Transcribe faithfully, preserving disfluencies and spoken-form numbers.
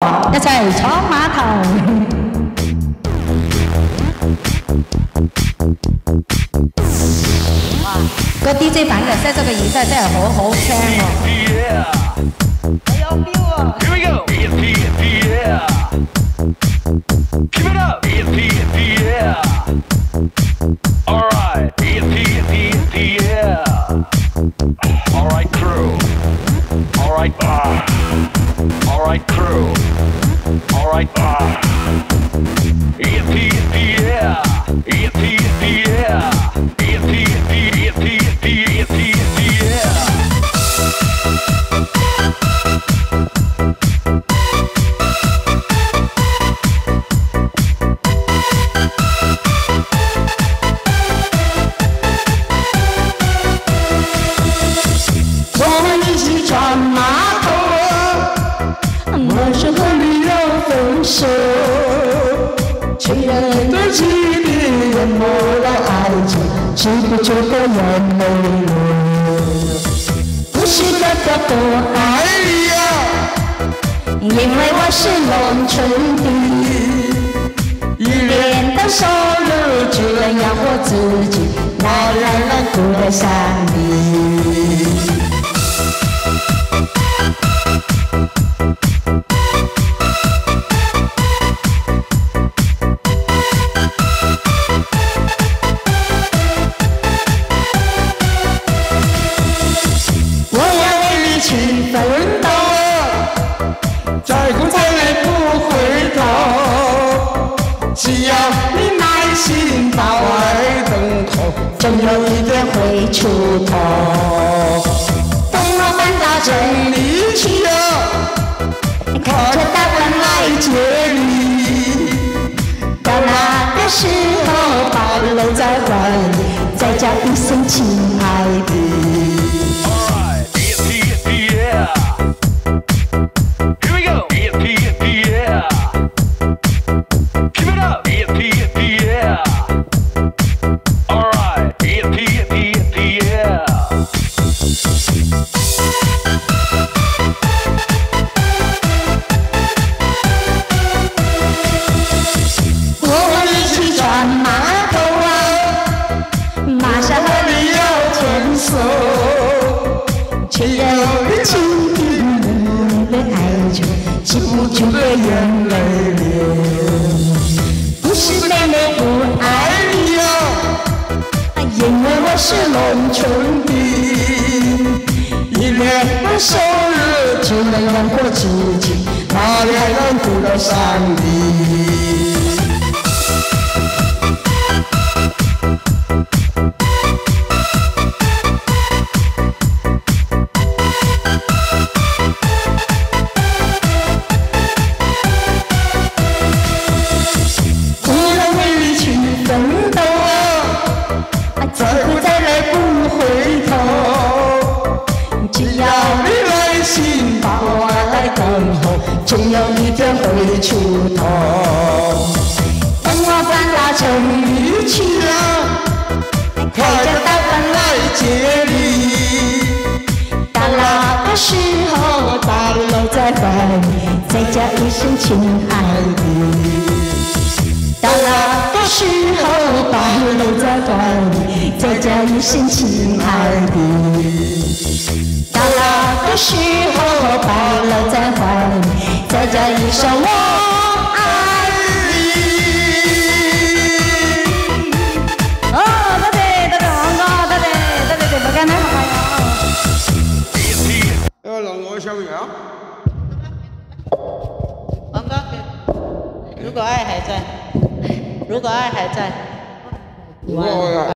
一齊闖碼頭。哇！個 D J 版嘅 set 咗個耳塞真係好好聽喎。我有 feel 啊 ！Here we go! E S P, E S P, yeah! Keep it up! E S P, E S P, yeah! Alright! E S P, E S P, E S P, yeah! Alright, crew! Alright, ah! Alright, crew! Alright, ah! E S P, E S P, yeah! E S P, E S P, yeah! E S P, E S P, E S P, E S P, E S P, E S P, yeah! 我是和你要分手，却让对起你淹没了爱情，止不住的眼泪流。不是代表不爱你呀，因为我是农村的，一年的收入只能养活自己，哪来能顾得上你？去奋斗，再苦再累不回头。只要你耐心把爱等候，总有一天会出头。等我搬到城里去了，靠着大碗来接你。到那个时候，把你搂在怀里，再叫一声亲爱的。 Here we go! E S P, E S P, yeah! Keep it up! E S P, E S P, yeah! Alright! E S P, E S P, E S P, yeah! 我和你去转码头啊，马上和你要牵手，却要你倾听你的哀求，止不住的眼泪流。不是妹妹不爱你呀，因为我是农村的，一年的收入只能养活自己，哪里还能顾得上你？再苦再累不回头，只要你耐心把我来等候，总有一天会出头。等我搬到城里去了，开着大碗来接你。到那个时候，把你搂在怀里，再叫一声亲爱的。到那个时候，把你搂在怀里，再叫一声亲爱的。到那个时候，把你搂在怀里，再叫一声我爱你。 哦，多謝多謝黃哥，多謝多謝直播間嘅朋友。 要让我小明啊！ 黃哥，如果愛還在，如果愛還在， 如果